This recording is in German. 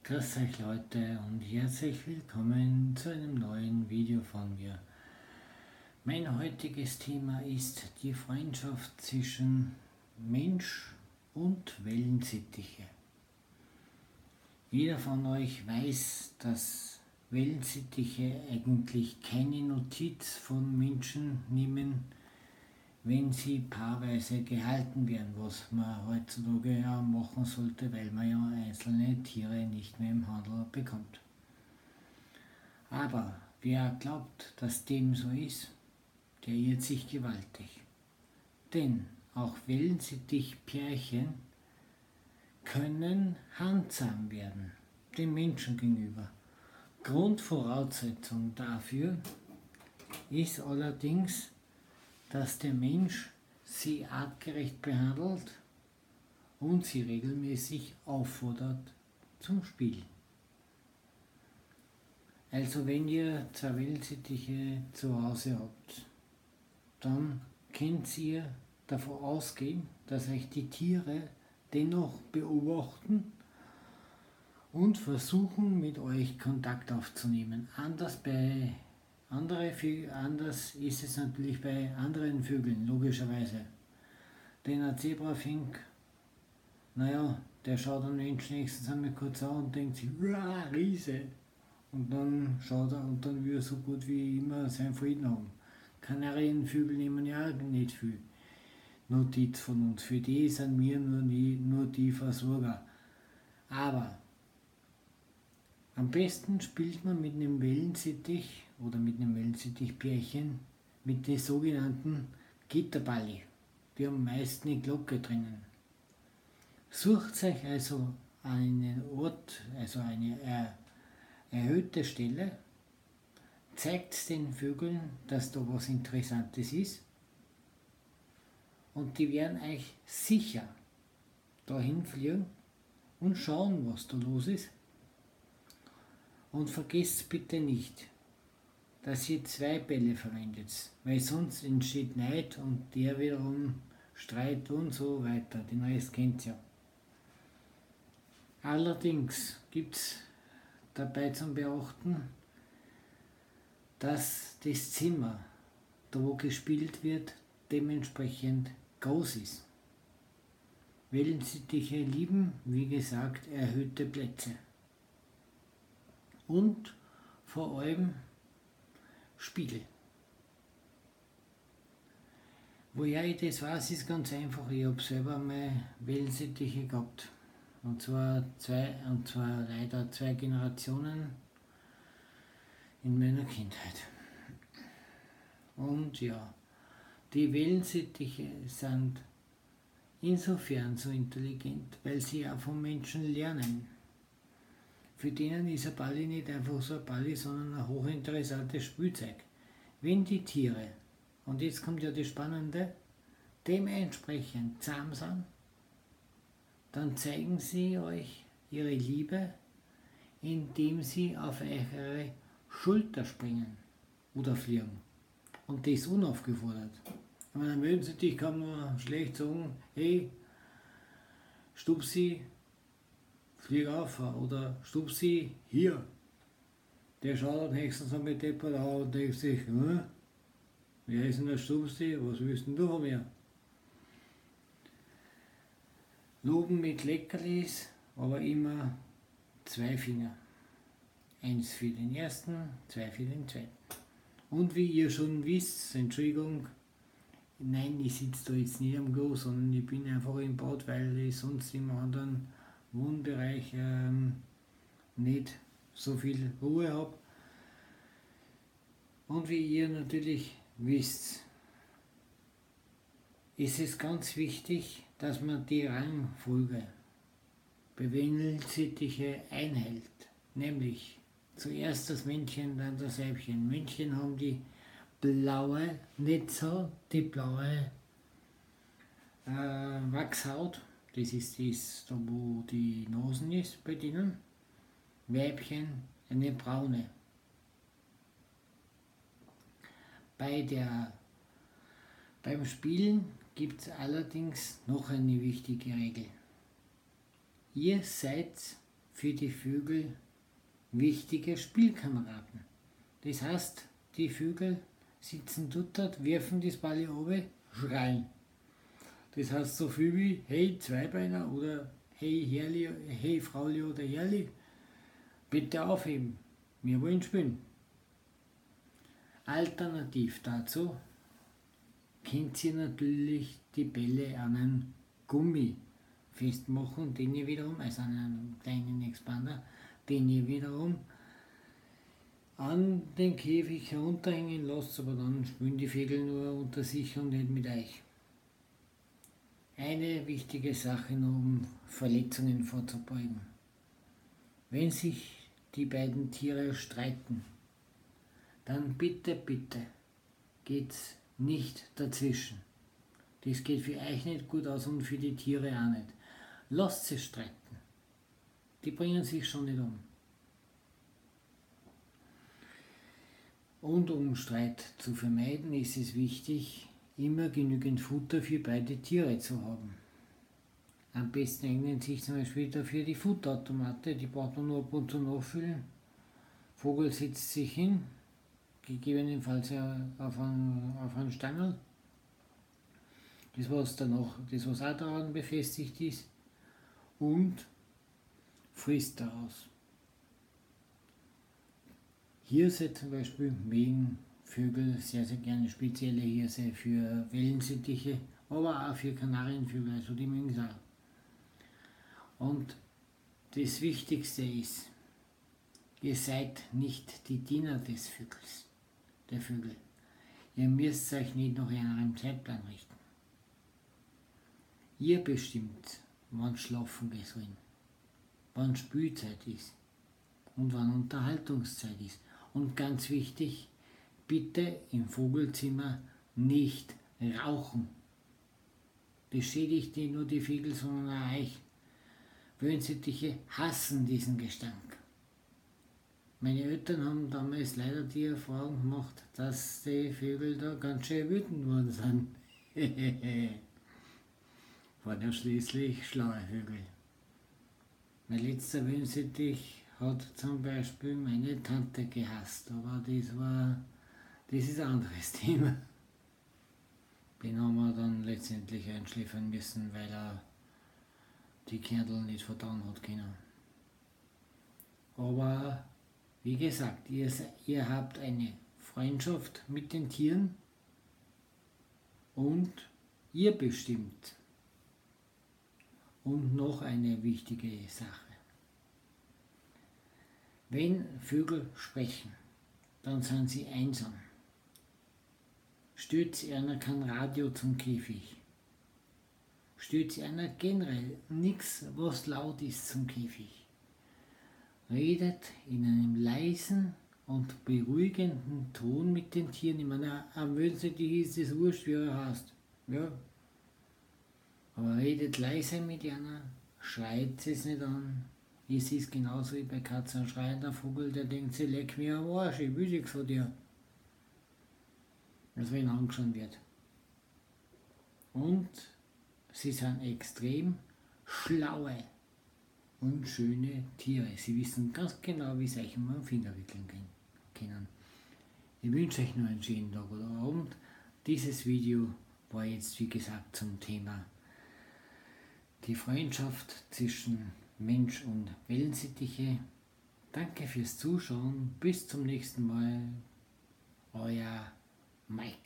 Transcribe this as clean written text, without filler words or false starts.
Grüß euch Leute und herzlich willkommen zu einem neuen Video von mir. Mein heutiges Thema ist die Freundschaft zwischen Mensch und Wellensittiche. Jeder von euch weiß, dass Wellensittiche eigentlich keine Notiz von Menschen nehmen, wenn sie paarweise gehalten werden, was man heutzutage ja machen sollte, weil man ja einzelne Tiere nicht mehr im Handel bekommt. Aber wer glaubt, dass dem so ist, der irrt sich gewaltig. Denn auch Wellensittichpärchen können handsam werden, dem Menschen gegenüber. Grundvoraussetzung dafür ist allerdings, dass der Mensch sie artgerecht behandelt und sie regelmäßig auffordert zum Spielen. Also wenn ihr zwei Wellensittiche zu Hause habt, dann könnt ihr davon ausgehen, dass euch die Tiere dennoch beobachten und versuchen mit euch Kontakt aufzunehmen. Anders ist es natürlich bei anderen Vögeln, logischerweise. Denn ein Zebrafink, der schaut den Menschen nächstens einmal kurz an und denkt sich, Riese. Und dann schaut er und dann will er so gut wie immer seinen Frieden haben. Kanarienvögel nehmen ja auch nicht viel Notiz von uns. Für die sind wir nur die Versorger. Aber am besten spielt man mit einem Wellensittich oder mit einem Wellensittichpärchen mit den sogenannten Gitterballi. Die haben meist eine Glocke drinnen. Sucht euch also einen Ort, also eine erhöhte Stelle, zeigt den Vögeln, dass da was Interessantes ist und die werden euch sicher dahin fliegen und schauen, was da los ist. Und vergesst bitte nicht, dass ihr zwei Bälle verwendet, weil sonst entsteht Neid und der wiederum Streit und so weiter. Den Rest kennt ihr. Allerdings gibt es dabei zum Beachten, dass das Zimmer, da wo gespielt wird, dementsprechend groß ist. Wellensittiche lieben, wie gesagt, erhöhte Plätze. Und vor allem Spiegel. Woher ich das weiß, ist ganz einfach. Ich habe selber mal Wellensittiche gehabt. Und zwar leider zwei Generationen in meiner Kindheit. Und ja, die Wellensittiche sind insofern so intelligent, weil sie auch vom Menschen lernen. Für denen ist ein Balli nicht einfach so ein Balli, sondern ein hochinteressantes Spielzeug. Wenn die Tiere, und jetzt kommt ja das Spannende, dementsprechend zahm sind, dann zeigen sie euch ihre Liebe, indem sie auf eure Schulter springen oder fliegen. Und das unaufgefordert. Ich meine, Wellensittich kann man schlecht sagen, hey, Stupsi, flieg auf oder Stupsi, hier. Der schaut dann höchstens einmal deppert an und denkt sich, wer ist denn der Stupsi, was willst denn du von mir? Loben mit Leckerlis, aber immer zwei Finger. Eins für den ersten, zwei für den zweiten. Und wie ihr schon wisst, Entschuldigung, nein, ich sitze da jetzt nicht am Klo, sondern ich bin einfach im Bad, weil ich sonst im anderen Wohnbereich nicht so viel Ruhe habe. Und wie ihr natürlich wisst, ist es ganz wichtig, dass man die Rangfolge bei Wellensittiche einhält. Nämlich zuerst das Männchen, dann das Weibchen. Männchen haben die blaue, nicht so die blaue Wachshaut. Das ist das, da wo die Nasen ist bei denen. Weibchen eine braune. Beim Spielen gibt es allerdings noch eine wichtige Regel. Ihr seid für die Vögel wichtige Spielkameraden. Das heißt, die Vögel sitzen dort, werfen das Ball runter, schreien. Das heißt so viel wie, hey Zweibeiner oder hey Herrli, hey Frauli oder Herrli, bitte aufheben, wir wollen spielen. Alternativ dazu könnt ihr natürlich die Bälle an einen Gummi festmachen, den ihr wiederum, also an einen kleinen Expander, den ihr wiederum an den Käfig herunterhängen lasst, aber dann spielen die Vögel nur unter sich und nicht mit euch. Eine wichtige Sache noch, um Verletzungen vorzubeugen. Wenn sich die beiden Tiere streiten, dann bitte geht's nicht dazwischen. Das geht für euch nicht gut aus und für die Tiere auch nicht. Lasst sie streiten. Die bringen sich schon nicht um. Und um Streit zu vermeiden, ist es wichtig, immer genügend Futter für beide Tiere zu haben. Am besten eignen sich zum Beispiel dafür die Futterautomate, die braucht man nur ab und zu nachfüllen. Vogel setzt sich hin, gegebenenfalls auf einen Stangel, das was auch daran befestigt ist, und frisst daraus. Hirse zum Beispiel mögen Vögel sehr, sehr gerne, spezielle Hirse für Wellensittiche, aber auch für Kanarienvögel, also die mögen es auch. Und das Wichtigste ist, ihr seid nicht die Diener der Vögel. Ihr müsst euch nicht nach einem Zeitplan richten. Ihr bestimmt, wann schlafen gehen sollen, wann Spielzeit ist und wann Unterhaltungszeit ist. Und ganz wichtig, bitte im Vogelzimmer nicht rauchen. Das schädigt nicht nur die Vögel, sondern auch euch. Wellensittiche hassen diesen Gestank. Meine Eltern haben damals leider die Erfahrung gemacht, dass die Vögel da ganz schön wütend worden sind. Waren ja schließlich schlaue Vögel. Mein letzter Wellensittich hat zum Beispiel meine Tante gehasst, aber das ist ein anderes Thema. Den haben wir dann letztendlich einschläfern müssen, weil er die Kernel nicht verdauen hat können. Aber wie gesagt, ihr habt eine Freundschaft mit den Tieren und ihr bestimmt. Und noch eine wichtige Sache. Wenn Vögel sprechen, dann sind sie einsam. Stützt einer kein Radio zum Käfig. Stützt einer generell nichts, was laut ist zum Käfig. Redet in einem leisen und beruhigenden Ton mit den Tieren. Ich meine, am Wellensittich ist es wurscht, wie er heißt. Ja. Aber redet leise mit einer, schreit es nicht an. Es ist genauso wie bei Katzen. Ein schreiender Vogel, der denkt sich, leck mir am Arsch, ich will nichts von dir. Also wenn angeschaut wird. Und sie sind extrem schlaue und schöne Tiere. Sie wissen ganz genau, wie sie euch um den Finger wickeln können. Ich wünsche euch noch einen schönen Tag oder Abend. Dieses Video war jetzt, wie gesagt, zum Thema die Freundschaft zwischen Mensch und Wellensittiche. Danke fürs Zuschauen. Bis zum nächsten Mal. Euer Mike.